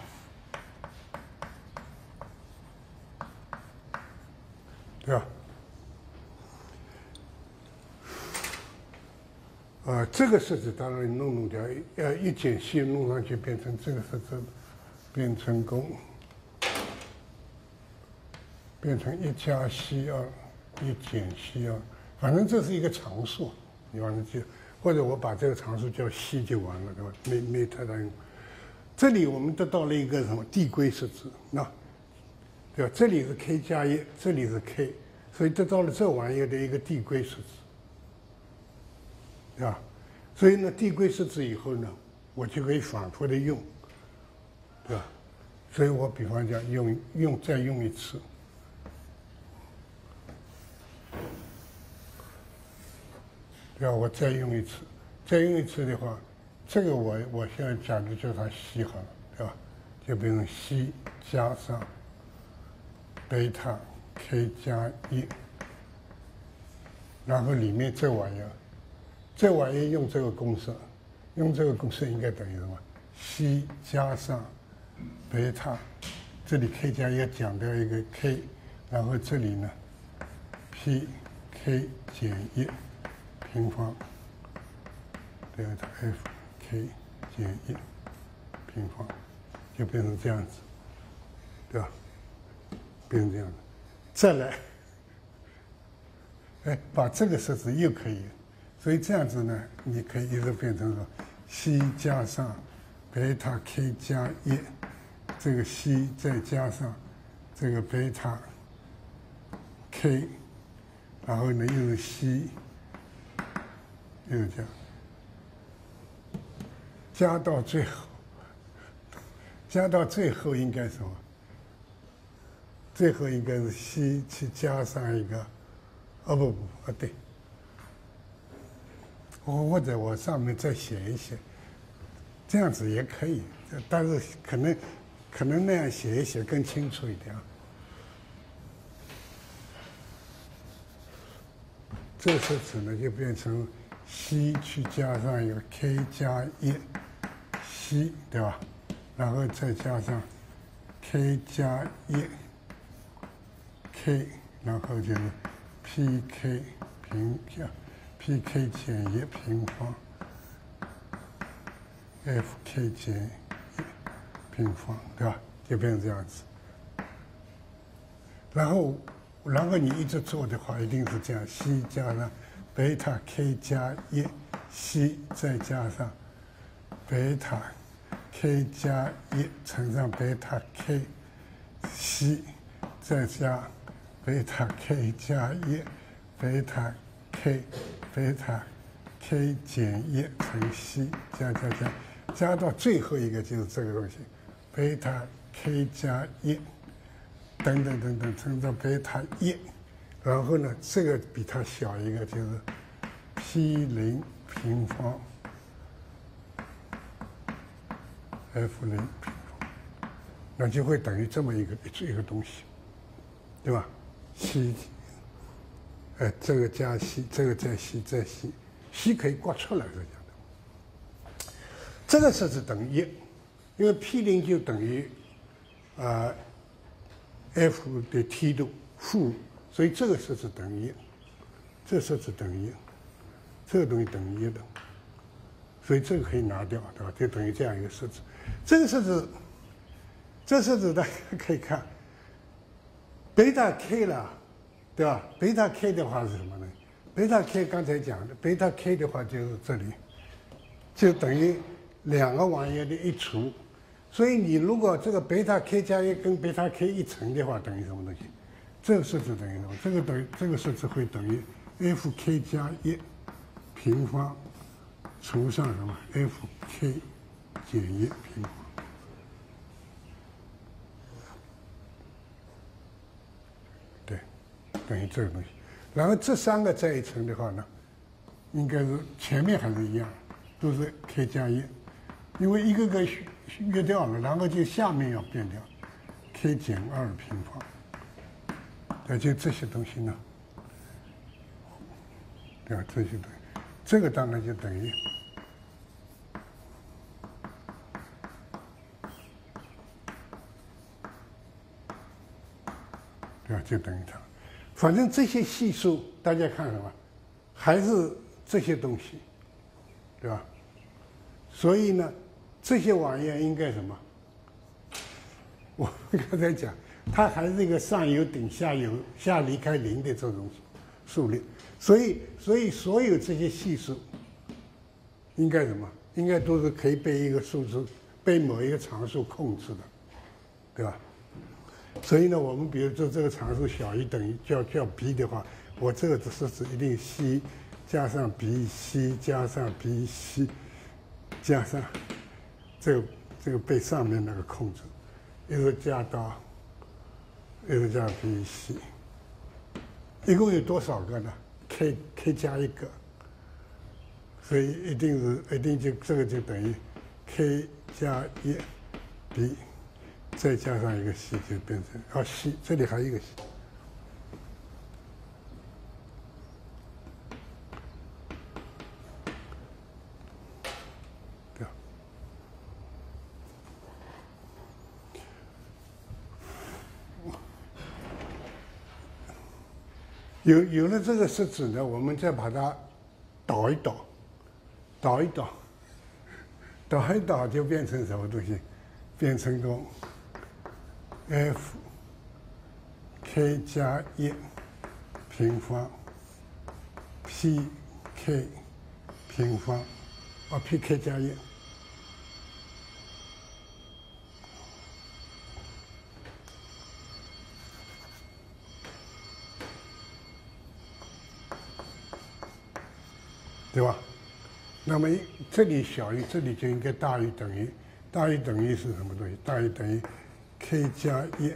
对吧？这个式子当然弄掉，一减西弄上去变成这个式子，变成功，变成1加西2，1减西2，反正这是一个常数，你反正记，或者我把这个常数叫西就完了，对吧？没太大用。这里我们得到了一个什么递归式子，那，对吧？这里是 k 加1，这里是 k， 所以得到了这玩意儿的一个递归式子。对吧？所以呢，递归式子以后呢，我就可以反复的用，对吧？所以我比方讲再用一次，对吧？我再用一次的话，这个我现在假如叫它西好了，对吧？就变成西加上贝塔 k 加1，然后里面这玩意儿用这个公式，应该等于什么？西加上贝塔，这里 k 加1讲掉一个 k， 然后这里呢 pk 减1平方贝塔 fk 减1平方，就变成这样子，对吧？变成这样子，再来，把这个式子又可以。所以这样子呢，你可以一直变成说，西加上贝塔 k 加1，这个西再加上这个贝塔 k， 然后呢又是西，又是这样，加到最后应该什么？最后应该是西去加上一个，对。或者我上面再写一写，这样子也可以，但是可能那样写一写更清楚一点。这个式子呢就变成西去加上一个 k 加1，西对吧？然后再加上 k 加1 k， 然后就是 pk 平加。pk 减1平方 ，fk 减1平方，对吧？就变成这样子。然后你一直做的话，一定是这样：西加上贝塔 k 加1，西再加上贝塔 k 加1乘上贝塔 k， 西再加贝塔 k 加1，贝塔 k。贝塔 k 减1乘西加到最后一个就是这个东西，贝塔 k 加1等乘到贝塔1，然后呢这个比它小一个就是 p0 平方 f0 平方，那就会等于这么一个东西，对吧？西。这个加西，这个再西，西可以刮出来是这样的。这个式子等于1，因为 p0 就等于f 的梯度负，所以这个式子等于1，这个式子等于1，这个东西等于1的，所以这个可以拿掉，对吧？就等于这样一个式子。这个式子大家可以看，贝塔 k 了。对吧？贝塔 k 的话是什么呢？ 贝塔 k 刚才讲的，贝塔 k 的话就是这里，就等于两个网页的一除。所以你如果这个贝塔 k 加1跟贝塔 k 一乘的话，等于什么东西？这个式子等于什么？这个式子会等于 fk 加1平方除上什么 fk 减1平方。对，等于这个东西。然后这三个再一乘的话呢，应该是前面还是一样，都是 k 加1，因为一个个约掉了，然后就下面要变掉 k 减2平方。就这些东西呢，对吧？这些东西，这个当然就等于，对吧？就等于它。反正这些系数，大家看什么，还是这些东西，对吧？所以呢，这些网页应该什么？我刚才讲。它还是一个上有顶下有下离开0的这种数列，所以所有这些系数应该什么？应该都是可以被一个数字被某一个常数控制的，对吧？所以呢，我们比如说这个常数小于等于叫 b 的话，我这个是指一定 c 加上 b，c 加上 b，c 加上这个被上面那个控制，一直加到。又加 b，c， 一共有多少个呢 ？k 加1个，所以一定就这个就等于 k 加1b， 再加上一个 c 就变成c， 这里还有一个 c。有了这个式子呢，我们再把它导一导，就变成什么东西？变成个 f k 加1平方 p k 平方p k 加1。对吧？那么这里小于这里就应该大于等于，大于等于是什么东西？大于等于 k 加1，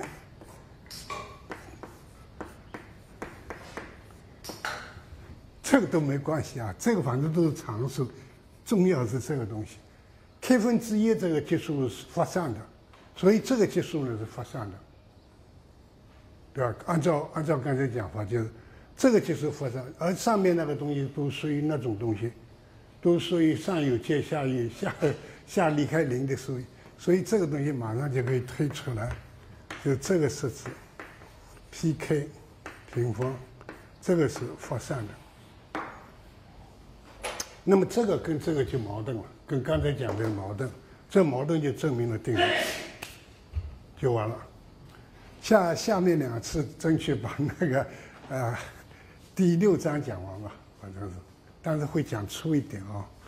这个都没关系啊，这个反正都是常数，重要是这个东西。k 分之1这个级数是发散的，所以这个级数呢是发散的，对吧？按照刚才讲法就是。这个就是发散，而上面那个东西都属于那种东西，都属于上有界下离开0的数，所以这个东西马上就可以推出来，就这个式子 pk 平方，这个是发散的。那么这个跟这个就矛盾了，跟刚才讲的矛盾，这矛盾就证明了定理，就完了。下面2次争取把那个第6章讲完吧，反正是，但是会讲粗一点啊。